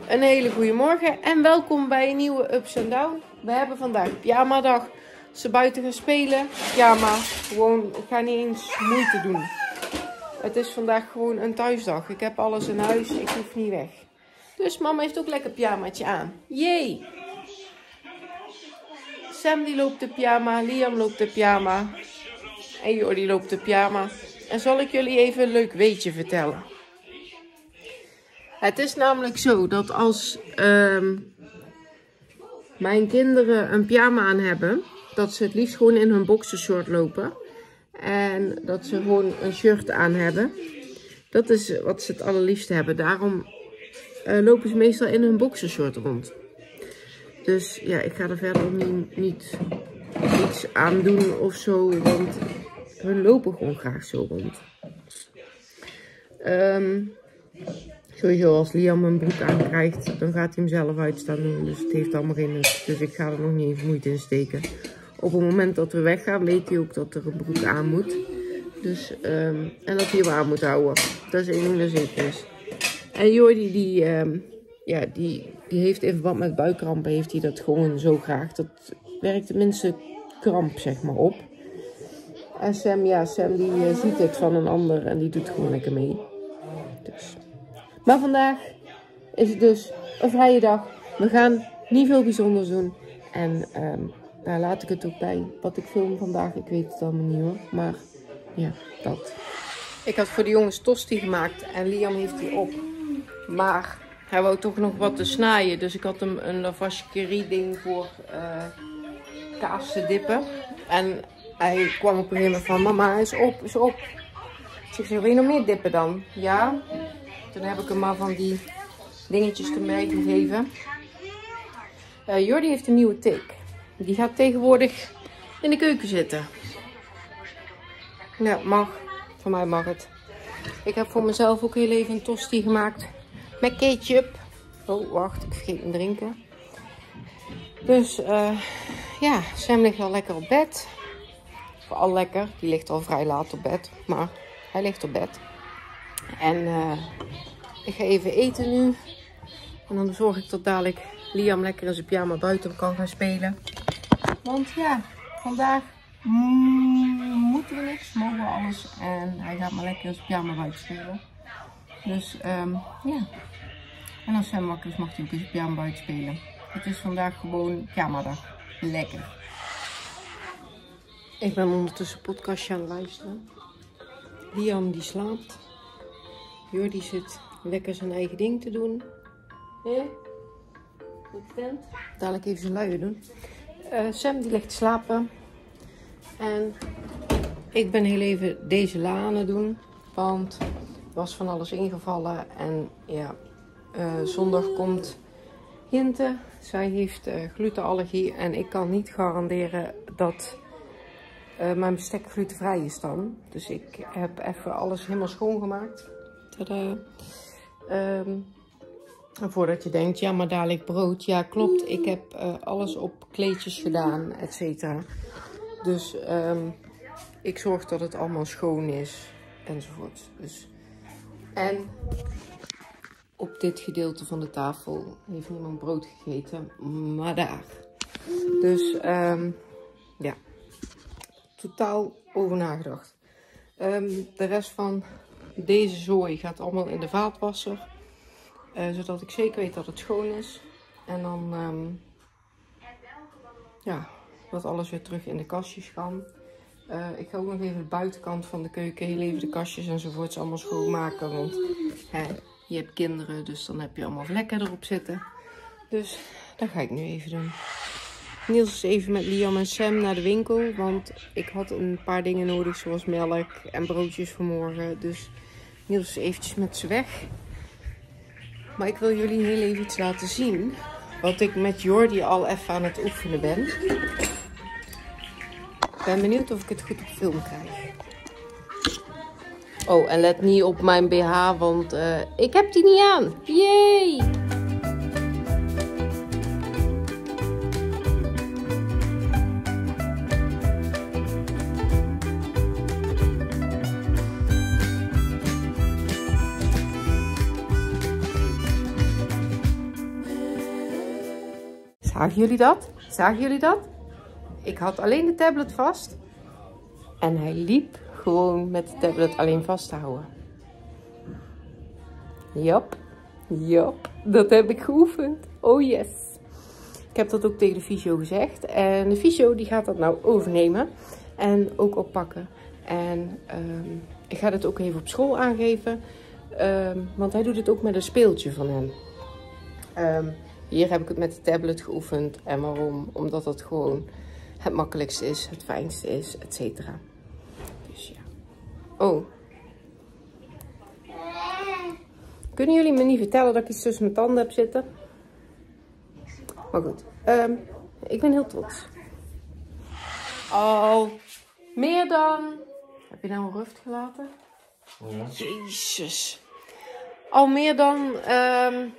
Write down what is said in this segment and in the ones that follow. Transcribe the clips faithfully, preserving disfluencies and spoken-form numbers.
Een hele goede morgen en welkom bij een nieuwe Ups and Down. We hebben vandaag pyjama dag. Als ze buiten gaan spelen, pyjama. Gewoon, ik ga niet eens moeite doen. Het is vandaag gewoon een thuisdag. Ik heb alles in huis, ik hoef niet weg. Dus mama heeft ook lekker pyjamaatje aan. Jee! Sam die loopt de pyjama, Liam loopt de pyjama. En Jordi loopt de pyjama. En zal ik jullie even een leuk weetje vertellen. Het is namelijk zo dat als um, mijn kinderen een pyjama aan hebben, dat ze het liefst gewoon in hun boxershort lopen. En dat ze gewoon een shirt aan hebben. Dat is wat ze het allerliefst hebben. Daarom uh, lopen ze meestal in hun boxershort rond. Dus ja, ik ga er verder ook niet, niet iets aan doen of zo, want hun lopen gewoon graag zo rond. Um, Sowieso als Liam een broek aankrijgt, dan gaat hij hem zelf uitstaan doen. Dus het heeft allemaal geen nut. Dus ik ga er nog niet even moeite in steken. Op het moment dat we weggaan, weet hij ook dat er een broek aan moet. Dus, um, en dat hij hem aan moet houden. Dat is één ding dat zeker is. En Jordi, die, um, ja, die, die heeft in verband met buikkrampen, heeft hij dat gewoon zo graag. Dat werkt tenminste kramp, zeg maar, op. En Sam, ja, Sam die uh, ziet het van een ander en die doet gewoon lekker mee. Dus... Maar vandaag is het dus een vrije dag. We gaan niet veel bijzonders doen. En um, daar laat ik het ook bij. Wat ik film vandaag, ik weet het allemaal niet hoor. Maar ja, dat. Ik had voor de jongens tosti gemaakt en Liam heeft die op. Maar hij wou toch nog wat te snijden. Dus ik had hem een lavash curry ding voor uh, kaas te dippen. En hij kwam op een gegeven moment van, mama, hij is op, is op. Ik zeg, wil je nog meer dippen dan? Ja. Toen heb ik hem maar van die dingetjes erbij gegeven. Uh, Jordi heeft een nieuwe take. Die gaat tegenwoordig in de keuken zitten. Ja, mag. Voor mij mag het. Ik heb voor mezelf ook heel even een tosti gemaakt. Met ketchup. Oh, wacht. Ik vergeet me drinken. Dus, uh, ja. Sam ligt al lekker op bed. Vooral lekker. Die ligt al vrij laat op bed. Maar hij ligt op bed. En uh, ik ga even eten nu. En dan zorg ik dat dadelijk Liam lekker in zijn pyjama buiten kan gaan spelen. Want ja, vandaag mm, moeten we niks, mogen we alles. En hij gaat maar lekker in zijn pyjama buiten spelen. Dus um, ja. En als hij wakker is, mag hij ook in zijn pyjama buiten spelen. Het is vandaag gewoon pyjamadag. Lekker. Ik ben ondertussen een podcastje aan het luisteren. Liam die slaapt. Jordi zit lekker zijn eigen ding te doen. Hé? Goed tent. Dadelijk even zijn luier doen. Uh, Sam die ligt te slapen. En ik ben heel even deze la aan het doen. Want er was van alles ingevallen. En ja, uh, zondag komt Jinte. Zij heeft uh, glutenallergie. En ik kan niet garanderen dat uh, mijn bestek glutenvrij is dan. Dus ik heb even alles helemaal schoongemaakt. Tadaa. Um, en voordat je denkt, ja maar dadelijk brood. Ja klopt, ik heb uh, alles op kleedjes gedaan, et cetera. Dus um, ik zorg dat het allemaal schoon is, enzovoort. Dus. En op dit gedeelte van de tafel heeft niemand brood gegeten, maar daar. Dus um, ja, totaal over nagedacht. Um, de rest van deze zooi gaat allemaal in de vaatwasser. Uh, zodat ik zeker weet dat het schoon is. En dan um, ja, dat alles weer terug in de kastjes kan. Uh, ik ga ook nog even de buitenkant van de keuken, heel even de kastjes enzovoorts allemaal schoonmaken. Want hè, je hebt kinderen, dus dan heb je allemaal vlekken erop zitten. Dus dat ga ik nu even doen. Niels is even met Liam en Sam naar de winkel. Want ik had een paar dingen nodig, zoals melk en broodjes voor morgen. Dus Niels is eventjes met ze weg. Maar ik wil jullie heel even iets laten zien. Wat ik met Jordi al even aan het oefenen ben. Ik ben benieuwd of ik het goed op film krijg. Oh, en let niet op mijn B H, want uh, ik heb die niet aan. Yay! Zagen jullie dat? Zagen jullie dat? Ik had alleen de tablet vast. En hij liep gewoon met de tablet alleen vast te houden. Jop. Jop. Dat heb ik geoefend. Oh yes. Ik heb dat ook tegen de fysio gezegd. En de fysio die gaat dat nou overnemen. En ook oppakken. En um, ik ga dit ook even op school aangeven. Um, want hij doet het ook met een speeltje van hem. Um, hier heb ik het met de tablet geoefend. En waarom? Omdat het gewoon het makkelijkste is, het fijnste is, et cetera. Dus ja. Oh. Kunnen jullie me niet vertellen dat ik iets tussen mijn tanden heb zitten? Maar goed. Um, ik ben heel trots. Al meer dan... Heb je nou een ruft gelaten? Ja. Jezus. Al meer dan... Um...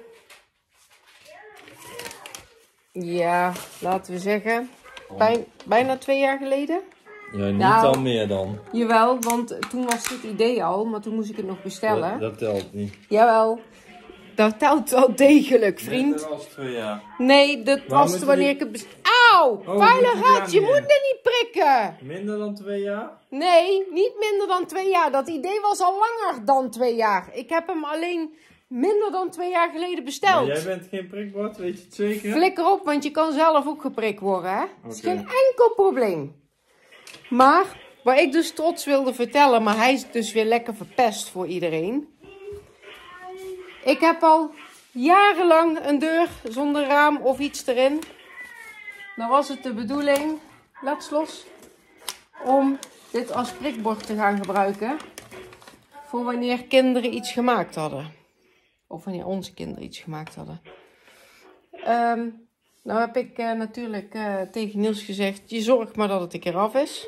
Ja, laten we zeggen... Bij, bijna twee jaar geleden. Ja, niet Nou, al meer dan. Jawel, want toen was dit idee al, maar toen moest ik het nog bestellen. Dat, dat telt niet. Jawel. Dat telt wel degelijk, vriend. Minder dan twee jaar. Nee, dat Waarom was moet wanneer je ik het bestelde. Auw! Oh, vuile moet je rat, je daar moet niet er niet prikken! Minder dan twee jaar? Nee, niet minder dan twee jaar. Dat idee was al langer dan twee jaar. Ik heb hem alleen minder dan twee jaar geleden besteld. Maar jij bent geen prikbord, weet je het zeker? Flikker op, want je kan zelf ook geprikt worden, hè? Dat is Oké. geen enkel probleem. Maar, waar ik dus trots wilde vertellen, maar hij is dus weer lekker verpest voor iedereen. Ik heb al jarenlang een deur zonder raam of iets erin. Dan was het de bedoeling, laat los, om dit als prikbord te gaan gebruiken. Voor wanneer kinderen iets gemaakt hadden. Of wanneer onze kinderen iets gemaakt hadden. Um, nou heb ik uh, natuurlijk uh, tegen Niels gezegd, je zorgt maar dat het een keer af is.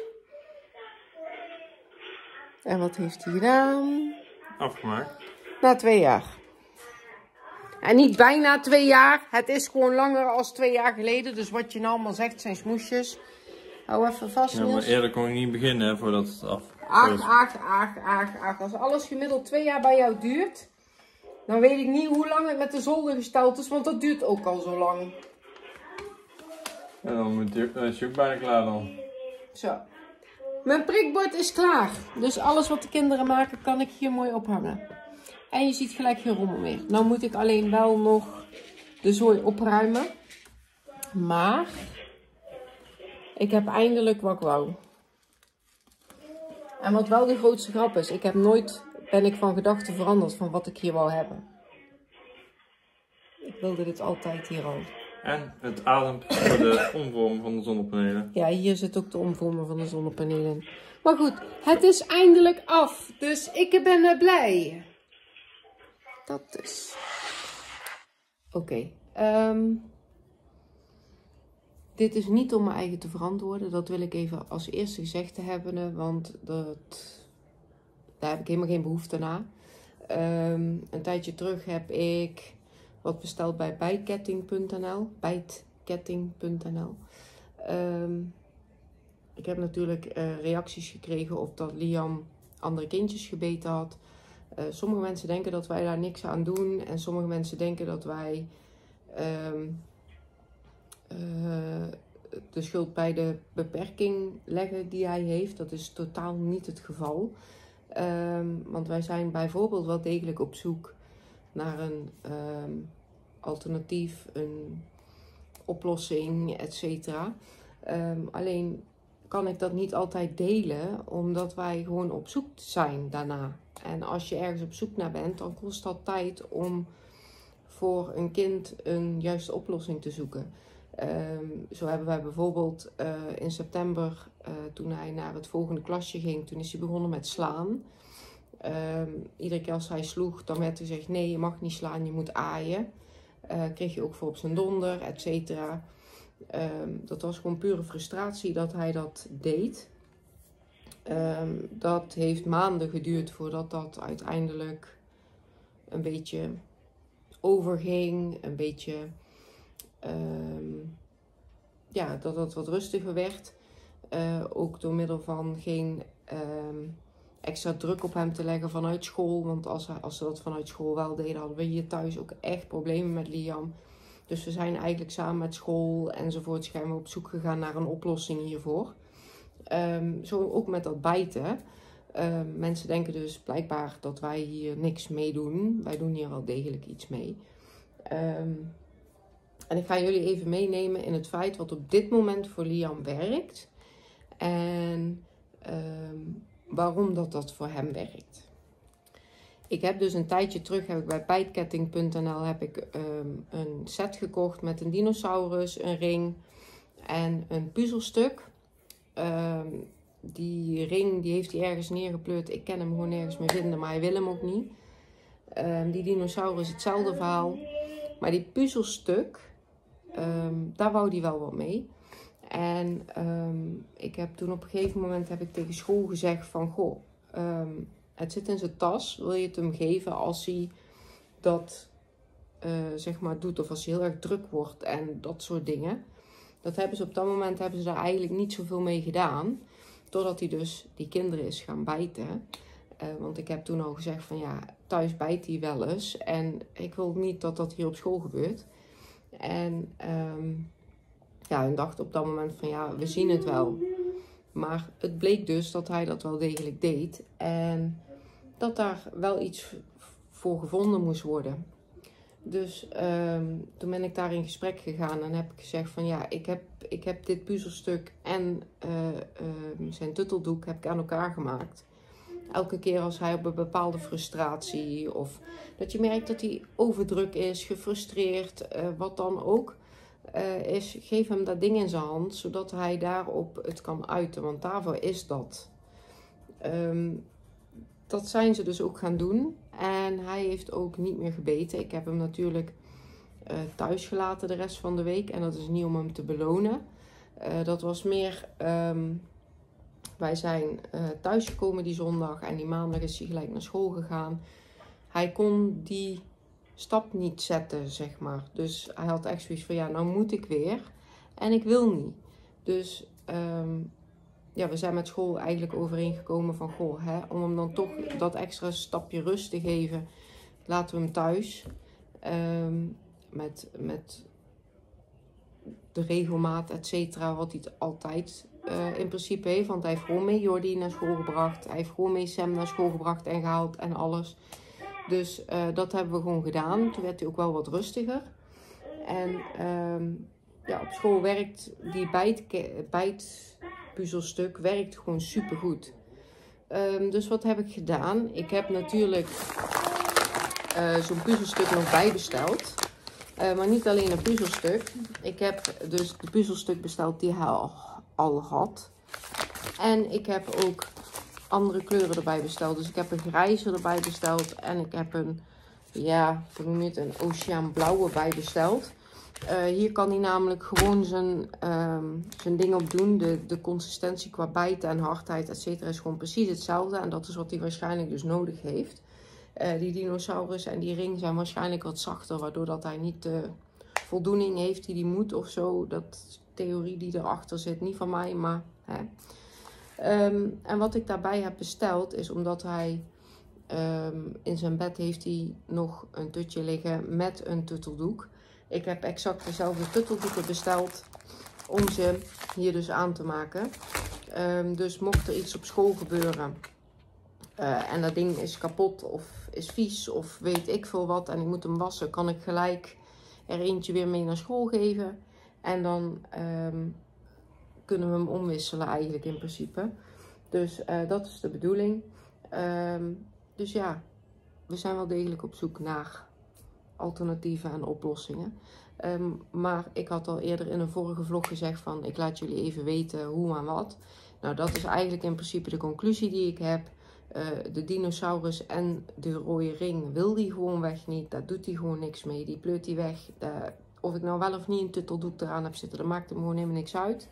En wat heeft hij gedaan? Afgemaakt. Na twee jaar. En niet bijna twee jaar. Het is gewoon langer dan twee jaar geleden. Dus wat je nou allemaal zegt zijn smoesjes. Hou even vast, Ja, maar Niels. eerder kon ik niet beginnen hè, voordat het af Ach, is. ach, ach, ach, ach. Als alles gemiddeld twee jaar bij jou duurt, dan weet ik niet hoe lang het met de zolder gesteld is, want dat duurt ook al zo lang. En dan moet je, dan is je ook bijna klaar dan. Zo. Mijn prikbord is klaar. Dus alles wat de kinderen maken, kan ik hier mooi ophangen. En je ziet gelijk geen rommel meer. Nou moet ik alleen wel nog de zooi opruimen. Maar ik heb eindelijk wat ik wou. En wat wel de grootste grap is, ik heb nooit, ben ik van gedachten veranderd van wat ik hier wou hebben. Ik wilde dit altijd hier al. En het ademt voor de omvorming van de zonnepanelen. Ja, hier zit ook de omvormer van de zonnepanelen. Maar goed, het is eindelijk af. Dus ik ben er blij. Dat dus. Oké. Okay, um, dit is niet om mijn eigen te verantwoorden. Dat wil ik even als eerste gezegd te hebben. Want dat, daar heb ik helemaal geen behoefte aan. Um, een tijdje terug heb ik wat besteld bij bijtketting punt n l. bijtketting punt n l. Um, ik heb natuurlijk uh, reacties gekregen op dat Liam andere kindjes gebeten had. Uh, sommige mensen denken dat wij daar niks aan doen. En sommige mensen denken dat wij um, uh, de schuld bij de beperking leggen die hij heeft. Dat is totaal niet het geval. Um, want wij zijn bijvoorbeeld wel degelijk op zoek naar een um, alternatief, een oplossing, et cetera. Um, alleen kan ik dat niet altijd delen, omdat wij gewoon op zoek zijn daarna. En als je ergens op zoek naar bent, dan kost dat tijd om voor een kind een juiste oplossing te zoeken. Um, zo hebben wij bijvoorbeeld uh, in september, uh, toen hij naar het volgende klasje ging, toen is hij begonnen met slaan. Um, iedere keer als hij sloeg, dan werd er gezegd, nee, je mag niet slaan, je moet aaien. Uh, kreeg je ook voor op zijn donder, et cetera. Um, dat was gewoon pure frustratie dat hij dat deed. Um, dat heeft maanden geduurd voordat dat uiteindelijk een beetje overging. Een beetje, um, ja, dat het wat rustiger werd. Uh, ook door middel van geen um, extra druk op hem te leggen vanuit school. Want als, hij, als ze dat vanuit school wel deden, hadden we hier thuis ook echt problemen met Liam. Dus we zijn eigenlijk samen met school enzovoort zijn we op zoek gegaan naar een oplossing hiervoor. Um, zo ook met dat bijten. Um, mensen denken dus blijkbaar dat wij hier niks mee doen. Wij doen hier wel degelijk iets mee. Um, en ik ga jullie even meenemen in het feit wat op dit moment voor Liam werkt. En um, waarom dat, dat voor hem werkt. Ik heb dus een tijdje terug heb ik bij bijtketting punt n l heb ik um, een set gekocht met een dinosaurus, een ring en een puzzelstuk. Um, die ring die heeft hij ergens neergepleurd. Ik kan hem gewoon nergens meer vinden, maar hij wil hem ook niet. Um, die dinosaurus hetzelfde verhaal. Maar die puzzelstuk, um, daar wou hij wel wat mee. En um, ik heb toen op een gegeven moment heb ik tegen school gezegd van goh, um, het zit in zijn tas. Wil je het hem geven als hij dat uh, zeg maar doet of als hij heel erg druk wordt en dat soort dingen. Dat hebben ze op dat moment hebben ze daar eigenlijk niet zoveel mee gedaan. Totdat hij dus die kinderen is gaan bijten. Uh, want ik heb toen al gezegd van ja, thuis bijt hij wel eens. En ik wil niet dat dat hier op school gebeurt. En um, ja, en dacht op dat moment van ja, we zien het wel. Maar het bleek dus dat hij dat wel degelijk deed. En dat daar wel iets voor gevonden moest worden. Dus um, toen ben ik daar in gesprek gegaan en heb ik gezegd van ja, ik heb, ik heb dit puzzelstuk en uh, uh, zijn tutteldoek heb ik aan elkaar gemaakt. Elke keer als hij op een bepaalde frustratie of dat je merkt dat hij overdruk is, gefrustreerd, uh, wat dan ook uh, is, geef hem dat ding in zijn hand, zodat hij daarop het kan uiten, want daarvoor is dat. Um, dat zijn ze dus ook gaan doen en hij heeft ook niet meer gebeten. Ik heb hem natuurlijk uh, thuis gelaten de rest van de week en dat is niet om hem te belonen. Uh, dat was meer... Um, Wij zijn uh, thuisgekomen die zondag en die maandag is hij gelijk naar school gegaan. Hij kon die stap niet zetten, zeg maar. Dus hij had echt zoiets van, ja, nou moet ik weer. En ik wil niet. Dus um, ja, we zijn met school eigenlijk overeengekomen van, goh, hè, om hem dan toch dat extra stapje rust te geven, laten we hem thuis. Um, met, met de regelmaat, et cetera, wat hij altijd... Uh, in principe heeft, want hij heeft gewoon mee Jordi naar school gebracht. Hij heeft gewoon mee Sam naar school gebracht en gehaald en alles. Dus uh, dat hebben we gewoon gedaan. Toen werd hij ook wel wat rustiger. En um, ja, op school werkt die bijt, bijtpuzzelstuk werkt gewoon super goed. Um, dus wat heb ik gedaan? Ik heb natuurlijk uh, zo'n puzzelstuk nog bijbesteld. Uh, maar niet alleen een puzzelstuk. Ik heb dus de puzzelstuk besteld die hij al al had. En ik heb ook andere kleuren erbij besteld. Dus ik heb een grijze erbij besteld. En ik heb een, ja, hoe noem je het, een oceaanblauwe bij besteld. Uh, hier kan hij namelijk gewoon zijn, um, zijn ding op doen. De, de consistentie qua bijten en hardheid, et cetera, is gewoon precies hetzelfde. En dat is wat hij waarschijnlijk dus nodig heeft. Uh, die dinosaurus en die ring zijn waarschijnlijk wat zachter. Waardoor dat hij niet de voldoening heeft die hij moet of zo. Dat theorie die erachter zit, niet van mij, maar hè. Um, en wat ik daarbij heb besteld is omdat hij um, in zijn bed heeft hij nog een tutje liggen met een tutteldoek. Ik heb exact dezelfde tutteldoeken besteld om ze hier dus aan te maken. Um, dus mocht er iets op school gebeuren uh, en dat ding is kapot of is vies of weet ik veel wat en ik moet hem wassen, kan ik gelijk er eentje weer mee naar school geven. En dan um, kunnen we hem omwisselen eigenlijk in principe. Dus uh, dat is de bedoeling. Um, dus ja, we zijn wel degelijk op zoek naar alternatieven en oplossingen. Um, maar ik had al eerder in een vorige vlog gezegd van ik laat jullie even weten hoe en wat. Nou, dat is eigenlijk in principe de conclusie die ik heb. Uh, de dinosaurus en de rode ring wil die gewoon weg niet. Daar doet hij gewoon niks mee. Die pleurt hij weg. Daar, Of ik nou wel of niet een tutteldoek eraan heb zitten, dat maakt hem gewoon helemaal niks uit.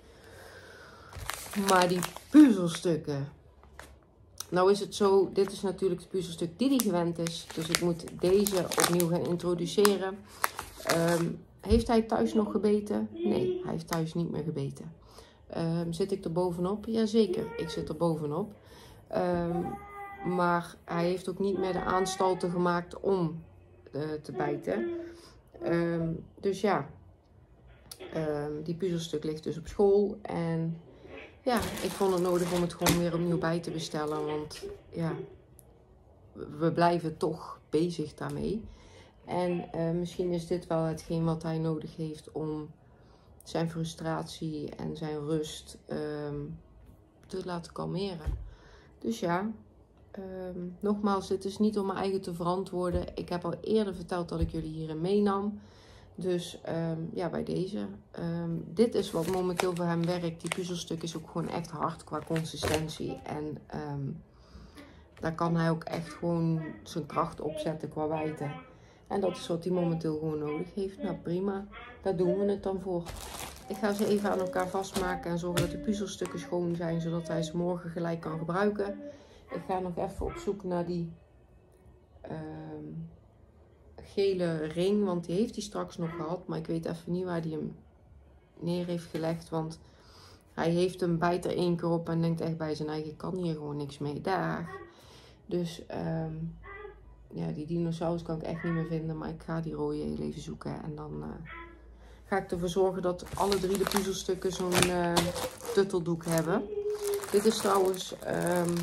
Maar die puzzelstukken. Nou is het zo, dit is natuurlijk het puzzelstuk die hij gewend is. Dus ik moet deze opnieuw gaan introduceren. Um, heeft hij thuis nog gebeten? Nee, hij heeft thuis niet meer gebeten. Um, zit ik er bovenop? Jazeker, ik zit er bovenop. Um, maar hij heeft ook niet meer de aanstalten gemaakt om uh, te bijten. Um, dus ja, um, die puzzelstuk ligt dus op school. En ja, ik vond het nodig om het gewoon weer opnieuw bij te bestellen. Want ja, we blijven toch bezig daarmee. En uh, misschien is dit wel hetgeen wat hij nodig heeft om zijn frustratie en zijn rust um, te laten kalmeren. Dus ja, um, nogmaals, dit is niet om mijn eigen te verantwoorden. Ik heb al eerder verteld dat ik jullie hierin meenam. Dus um, ja, bij deze. Um, dit is wat momenteel voor hem werkt. Die puzzelstuk is ook gewoon echt hard qua consistentie. En um, daar kan hij ook echt gewoon zijn kracht opzetten qua wijdte. En dat is wat hij momenteel gewoon nodig heeft. Nou prima, daar doen we het dan voor. Ik ga ze even aan elkaar vastmaken en zorgen dat de puzzelstukken schoon zijn. Zodat hij ze morgen gelijk kan gebruiken. Ik ga nog even op zoek naar die um, gele ring. Want die heeft hij straks nog gehad. Maar ik weet even niet waar hij hem neer heeft gelegd. Want hij heeft hem, bijt er één keer op en denkt echt bij zijn eigen, ik kan hier gewoon niks mee. Daar. Dus um, ja, die dinosaurus kan ik echt niet meer vinden. Maar ik ga die rode heel even zoeken. En dan uh, ga ik ervoor zorgen dat alle drie de puzzelstukken zo'n uh, tutteldoek hebben. Dit is trouwens, um,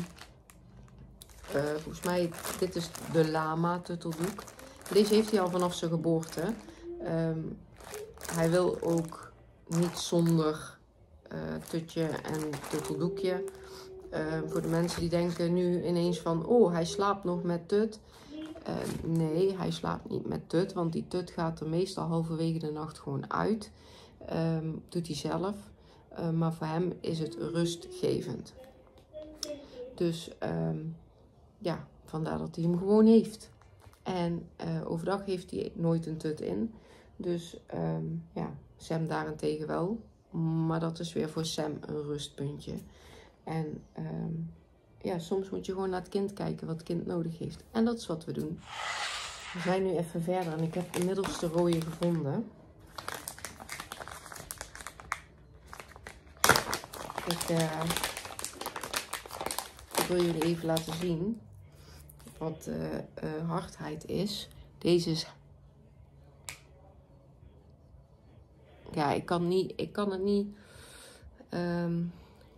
uh, volgens mij, dit is de lama tutteldoek. Deze heeft hij al vanaf zijn geboorte. Um, hij wil ook niet zonder uh, tutje en tutteldoekje. Uh, voor de mensen die denken nu ineens van, oh, hij slaapt nog met tut. Uh, nee, hij slaapt niet met tut, want die tut gaat er meestal halverwege de nacht gewoon uit. Um, doet hij zelf. Uh, maar voor hem is het rustgevend. Dus um, ja, vandaar dat hij hem gewoon heeft. En uh, overdag heeft hij nooit een tut in. Dus um, ja, Sam daarentegen wel. Maar dat is weer voor Sam een rustpuntje. En um, ja, soms moet je gewoon naar het kind kijken wat het kind nodig heeft. En dat is wat we doen. We zijn nu even verder en ik heb inmiddels de rode gevonden. Ik, uh, ik wil jullie even laten zien wat uh, uh, hardheid is. Deze is... Ja, ik kan, niet, ik kan het niet... Um,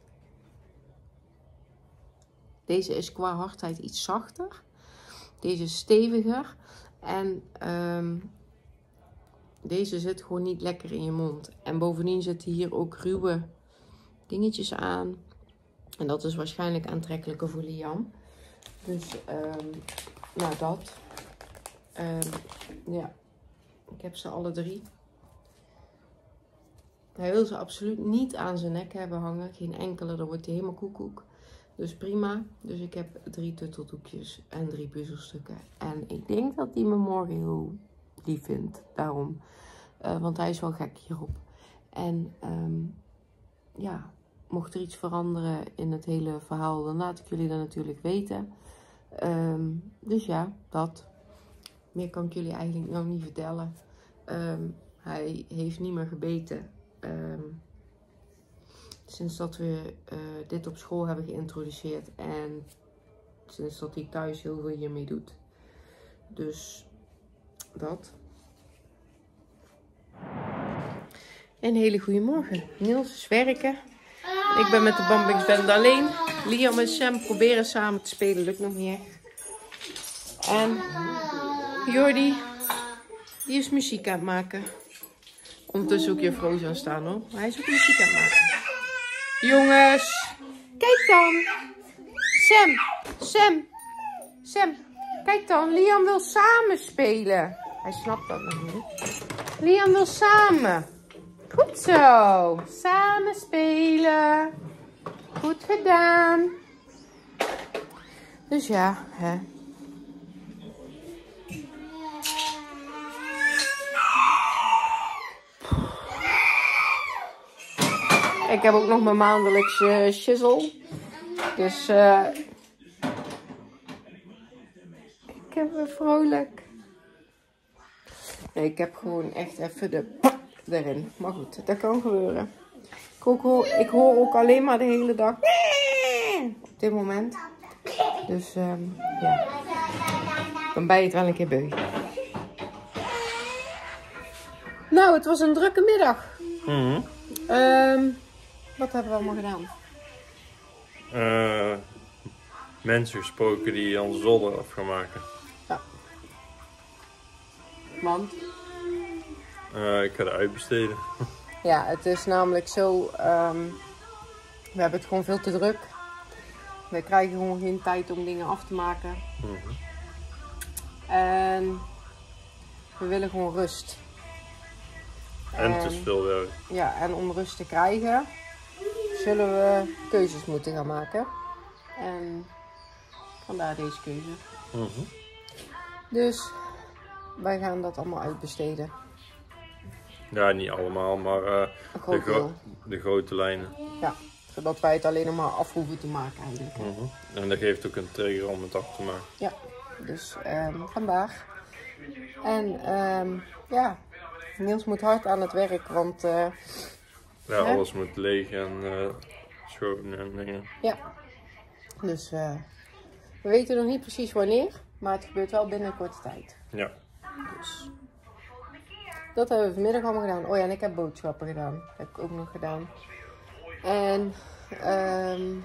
Deze is qua hardheid iets zachter. Deze is steviger. En um, deze zit gewoon niet lekker in je mond. En bovendien zitten hier ook ruwe dingetjes aan. En dat is waarschijnlijk aantrekkelijker voor Liam. Dus, um, nou dat. Um, ja, ik heb ze alle drie. Hij wil ze absoluut niet aan zijn nek hebben hangen. Geen enkele, dan wordt hij helemaal koekoek. Dus prima. Dus ik heb drie tutteldoekjes en drie puzzelstukken. En ik denk dat hij me morgen heel lief vindt. Daarom. Uh, want hij is wel gek hierop. En um, ja, mocht er iets veranderen in het hele verhaal, dan laat ik jullie dat natuurlijk weten. Um, dus ja, dat. Meer kan ik jullie eigenlijk nog niet vertellen. Um, hij heeft niet meer gebeten. Um, Sinds dat we uh, dit op school hebben geïntroduceerd. En sinds dat hij thuis heel veel hiermee doet. Dus dat. Een hele goede morgen. Niels is werken. Ik ben met de Bambix Band alleen. Liam en Sam proberen samen te spelen. Lukt nog niet echt. En Jordi, die is muziek aan het maken. Ondertussen ook je Frozen aan staan hoor. Maar hij is ook muziek aan het maken. Jongens, kijk dan. Sam, Sam, Sam, kijk dan. Liam wil samen spelen. Hij snapt dat nog niet. Liam wil samen. Goed zo. Samen spelen. Goed gedaan. Dus ja, hè. Ik heb ook nog mijn maandelijkse shizzle. Dus uh, ik heb weer vrolijk. Nee, ik heb gewoon echt even de erin. Maar goed, dat kan gebeuren. Ik, ook hoor, ik hoor ook alleen maar de hele dag op dit moment. Dus um, ja, dan ben je het wel een keer beu. Nou, het was een drukke middag. Mm-hmm. Um, wat hebben we allemaal gedaan? Uh, mensen gesproken die onze zolder af gaan maken. Ja. Want? Uh, ik ga het uitbesteden. Ja, het is namelijk zo, um, we hebben het gewoon veel te druk. We krijgen gewoon geen tijd om dingen af te maken. Mm-hmm. En we willen gewoon rust. En, en het is veel werk. Ja, en om rust te krijgen, zullen we keuzes moeten gaan maken. En vandaar deze keuze. Mm-hmm. Dus wij gaan dat allemaal uitbesteden. Ja, niet allemaal, maar uh, de, gro de grote lijnen. Ja, zodat wij het alleen nog maar af hoeven te maken eigenlijk. Mm-hmm. En dat geeft ook een trigger om het af te maken. Ja, dus um, vandaag. En um, ja, Niels moet hard aan het werk, want... Uh, ja, alles moet leeg en uh, schoon en dingen. Ja, dus uh, we weten nog niet precies wanneer, maar het gebeurt wel binnen een korte tijd. Ja. Dus dat hebben we vanmiddag allemaal gedaan. Oh ja, en ik heb boodschappen gedaan. Dat heb ik ook nog gedaan. En um,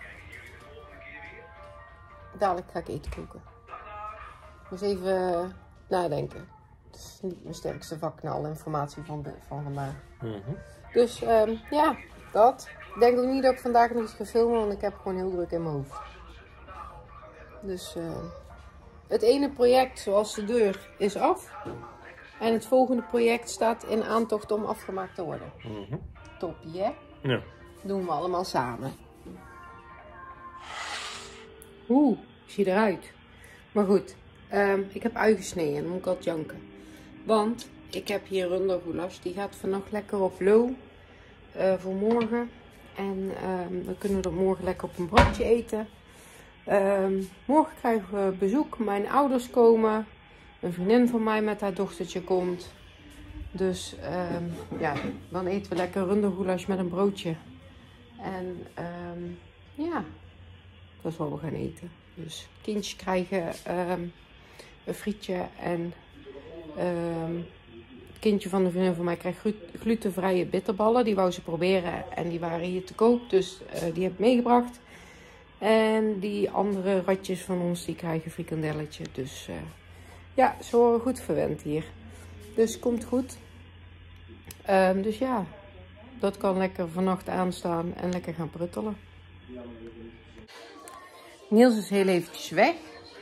dadelijk ga ik eten koken. Ik moest even nadenken. Het is niet mijn sterkste vak na alle informatie van, de, van vandaag. Mm-hmm. Dus um, ja, dat. Ik denk ook niet dat ik vandaag nog iets ga filmen, want ik heb gewoon heel druk in mijn hoofd. Dus uh, het ene project, zoals de deur, is af. En het volgende project staat in aantocht om afgemaakt te worden. Mm-hmm. Toppie, hè? Ja. Doen we allemaal samen. Oeh, ik zie eruit. Maar goed, um, ik heb ui gesneden. Dan moet ik altijd janken. Want ik heb hier rundergoulash. Die gaat vannacht lekker op low. Uh, voor morgen. En um, dan kunnen we dat morgen lekker op een broodje eten. Um, morgen krijgen we bezoek. Mijn ouders komen. Een vriendin van mij met haar dochtertje komt. Dus um, ja, dan eten we lekker rundergoulash met een broodje. En um, ja, dat is wat we gaan eten. Dus kindjes krijgen um, een frietje en um, het kindje van de vriendin van mij krijgt glutenvrije bitterballen. Die wou ze proberen en die waren hier te koop, dus uh, die heb ik meegebracht. En die andere ratjes van ons, die krijgen frikandelletje. Dus uh, ja, ze worden goed verwend hier. Dus komt goed. Um, dus ja, dat kan lekker vannacht aanstaan en lekker gaan pruttelen. Niels is heel eventjes weg.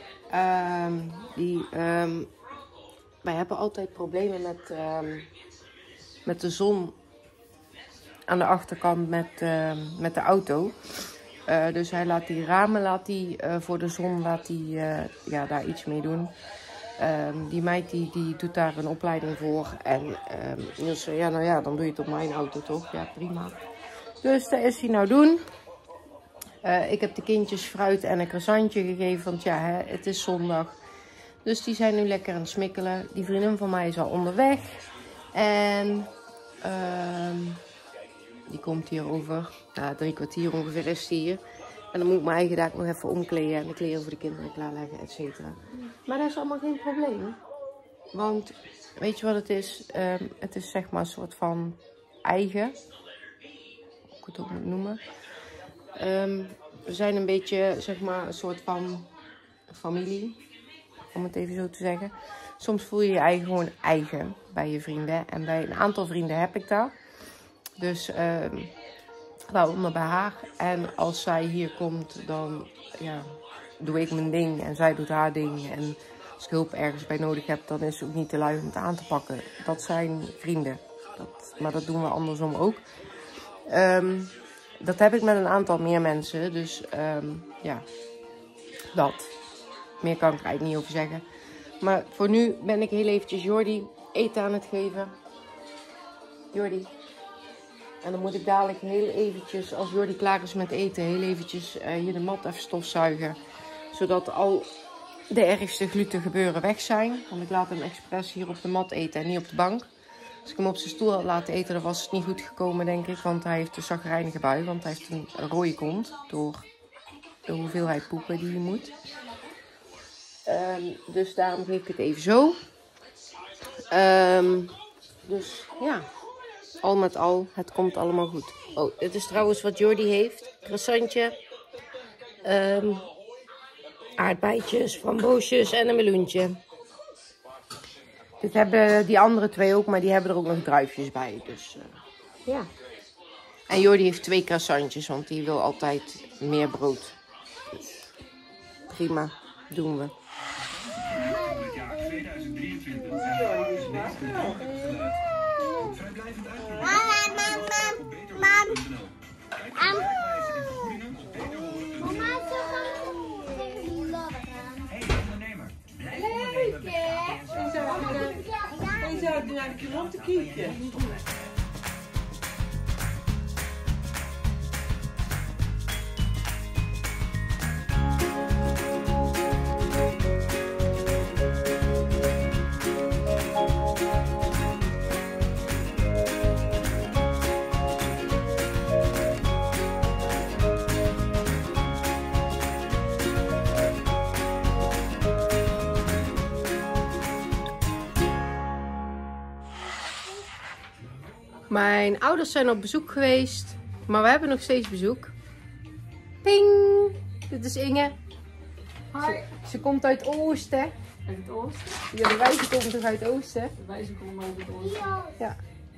Um, die, um, wij hebben altijd problemen met, um, met de zon aan de achterkant met, uh, met de auto. Uh, dus hij laat die ramen laat die, uh, voor de zon laat die, uh, ja, daar iets mee doen. Um, die meid die, die doet daar een opleiding voor. En um, Niels zei, ja nou ja, dan doe je het op mijn auto toch? Ja, prima. Dus dat is hij nou doen. Uh, ik heb de kindjes fruit en een croissantje gegeven, want ja, hè, het is zondag. Dus die zijn nu lekker aan het smikkelen. Die vriendin van mij is al onderweg. En um, die komt hier over. Nou, drie kwartier ongeveer is die hier. En dan moet ik mijn eigen dag nog even omkleden en de kleren voor de kinderen klaarleggen, et cetera. Maar dat is allemaal geen probleem. Want, weet je wat het is? Um, het is zeg maar een soort van eigen. Hoe ik het ook moet noemen. Um, we zijn een beetje, zeg maar, een soort van familie. Om het even zo te zeggen. Soms voel je je eigen gewoon eigen bij je vrienden. En bij een aantal vrienden heb ik dat. Dus, um, waaronder bij haar. En als zij hier komt, dan ja, doe ik mijn ding en zij doet haar ding. En als ik hulp ergens bij nodig heb, dan is ze ook niet te lui om het aan te pakken. Dat zijn vrienden. Dat, maar dat doen we andersom ook. Um, dat heb ik met een aantal meer mensen. Dus um, ja, dat. Meer kan ik er eigenlijk niet over zeggen. Maar voor nu ben ik heel eventjes Jordi eten aan het geven. Jordi. En dan moet ik dadelijk heel eventjes, als Jordi klaar is met eten, heel eventjes uh, hier de mat even stofzuigen. Zodat al de ergste gluten gebeuren weg zijn. Want ik laat hem expres hier op de mat eten en niet op de bank. Als ik hem op zijn stoel had laten eten, dan was het niet goed gekomen, denk ik. Want hij heeft een chagrijnige bui, want hij heeft een rode kont door de hoeveelheid poepen die hij moet. Um, dus daarom geef ik het even zo. Um, Dus ja, al met al, het komt allemaal goed. Oh, dit is trouwens wat Jordi heeft. Croissantje, um, aardbeidjes, framboosjes en een meloentje. Dit hebben die andere twee ook, maar die hebben er ook nog druifjes bij. Dus uh, ja. En Jordi heeft twee croissantjes, want die wil altijd meer brood. Dus prima, doen we. Hij zou naar de klant te kijken. Mijn ouders zijn op bezoek geweest, maar we hebben nog steeds bezoek. Ping! Dit is Inge. Hoi. Ze, ze komt uit Oosten. Uit het oosten? Ja, de wijze komt toch uit Oosten? De wijze komt uit het oosten. Ja.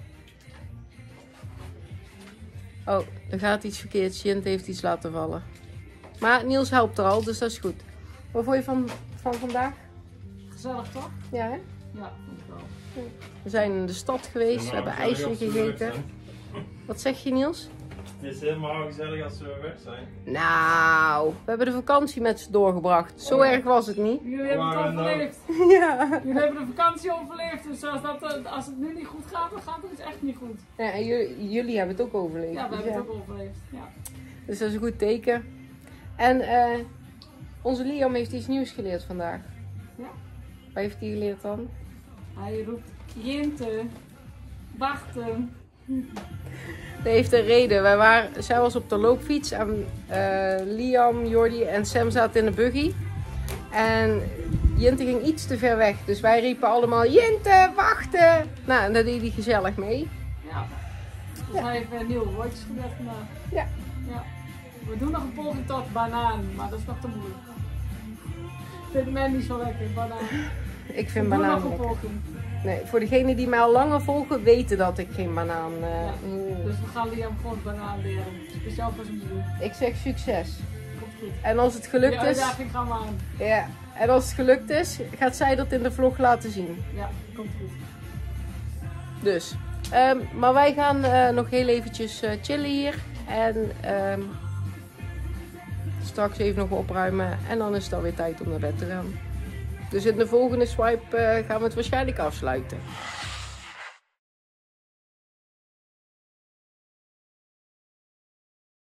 Oh, er gaat iets verkeerd. Jint heeft iets laten vallen. Maar Niels helpt er al, dus dat is goed. Wat vond je van, van vandaag? Gezellig toch? Ja, hè? Ja, vond ik wel. We zijn in de stad geweest, we hebben ijsje gegeten. Wat zeg je, Niels? Het is helemaal gezellig als we weg zijn. Nou, we hebben de vakantie met ze doorgebracht. Zo Oh. erg was het niet. Jullie hebben het Waar dan? overleefd. Ja. Jullie hebben de vakantie overleefd. Dus als, dat, als het nu niet goed gaat, dan gaat het dus echt niet goed. Ja, en jullie, jullie hebben het ook overleefd. Ja, we dus, hebben ja. het ook overleefd. Ja. Dus dat is een goed teken. En eh, onze Liam heeft iets nieuws geleerd vandaag. Ja. Wat heeft hij geleerd dan? Hij roept Jinte, wachten. Dat heeft een reden. Wij waren, zij was op de loopfiets en eh, Liam, Jordi en Sam zaten in de buggy. En Jinte ging iets te ver weg. Dus wij riepen allemaal, Jinte, wachten! Nou, en daar deed hij gezellig mee. Ja. Dus Ja. hij heeft weer nieuwe woordjes geleerd vandaag. Ja. Ja. We doen nog een poging tot banaan, maar dat is nog te moeilijk. Vindt men niet zo lekker, banaan. Ik We vind doen banaan nog een lekker. poging. Nee, voor degenen die mij al langer volgen, weten dat ik geen banaan... eh, Ja. mm. Dus we gaan Liam gewoon banaan leren. Speciaal voor zijn moeder. Ik zeg succes. Komt goed. En als het Die gelukt is... uitdaging gaan we aan. Ja, en als het gelukt is, gaat zij dat in de vlog laten zien. Ja, komt goed. Dus. Ehm, maar wij gaan eh, nog heel eventjes eh, chillen hier. En ehm, straks even nog opruimen. En dan is het alweer tijd om naar bed te gaan. Dus in de volgende swipe eh, gaan we het waarschijnlijk afsluiten.